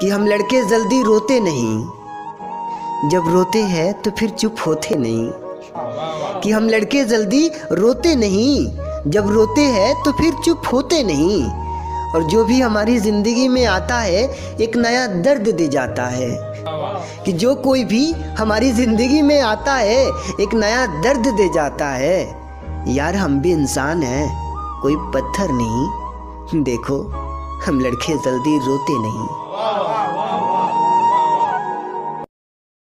कि हम लड़के जल्दी रोते नहीं, जब रोते हैं तो फिर चुप होते नहीं। कि हम लड़के जल्दी रोते नहीं, जब रोते हैं तो फिर चुप होते नहीं। और जो भी हमारी ज़िंदगी में आता है एक नया दर्द दे जाता है। कि जो कोई भी हमारी ज़िंदगी में आता है एक नया दर्द दे जाता है। यार हम भी इंसान हैं, कोई पत्थर नहीं। देखो हम लड़के जल्दी रोते नहीं।